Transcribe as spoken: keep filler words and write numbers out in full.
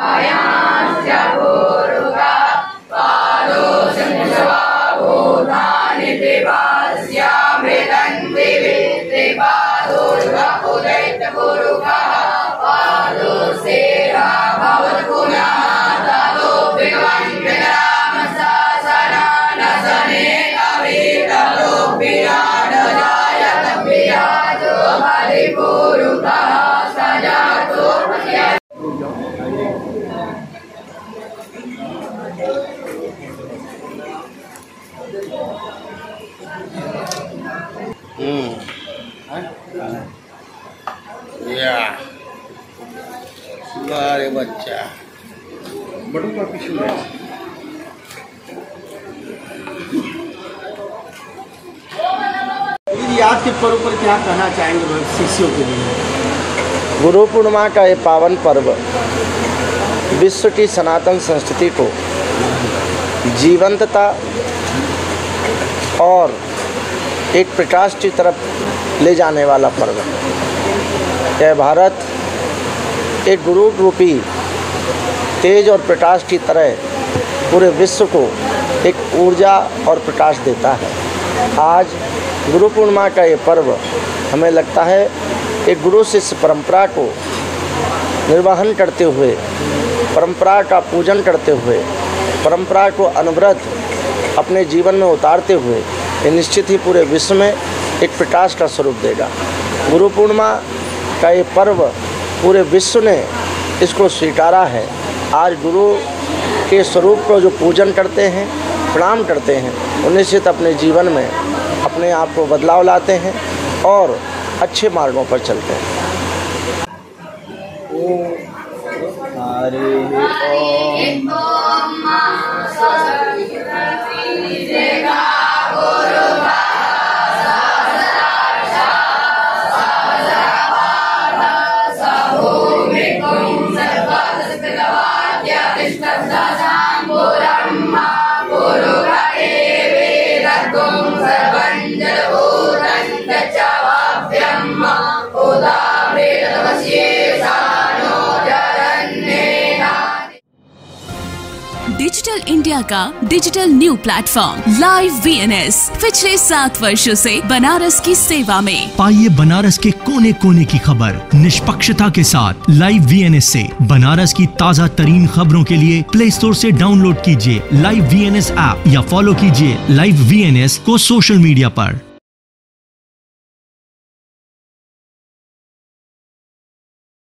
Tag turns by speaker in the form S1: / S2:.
S1: हम्म या बारे बच्चा बड़ों का पिछू है।
S2: आज के पर्व पर क्या कहना चाहेंगे शिष्यों के लिए?
S1: गुरु पूर्णिमा का ये पावन पर्व विश्व की सनातन संस्कृति को जीवंतता और एक प्रकाश की तरफ ले जाने वाला पर्व है। यह भारत एक गुरु रूपी तेज और प्रकाश की तरह पूरे विश्व को एक ऊर्जा और प्रकाश देता है। आज गुरु पूर्णिमा का ये पर्व हमें लगता है एक गुरु शिष्य परंपरा को निर्वहन करते हुए, परंपरा का पूजन करते हुए, परंपरा को अनवरत अपने जीवन में उतारते हुए ये निश्चित ही पूरे विश्व में एक प्रकाश का स्वरूप देगा। गुरु पूर्णिमा का ये पर्व पूरे विश्व ने इसको स्वीकारा है। आज गुरु के स्वरूप को जो पूजन करते हैं, प्रणाम करते हैं, वो निश्चित अपने जीवन में अपने आप को बदलाव लाते हैं और अच्छे मार्गों पर चलते हैं।
S3: डिजिटल इंडिया का digital new platform live V N S पिछले सात वर्षों से बनारस की सेवा में।
S4: पाइए बनारस के कोने कोने की खबर निष्पक्षता के साथ लाइव वी एन एस से। बनारस की ताज़ा तरीन खबरों के लिए प्ले स्टोर से डाउनलोड कीजिए live V N S app या फॉलो कीजिए लाइव वी एन एस को सोशल मीडिया पर।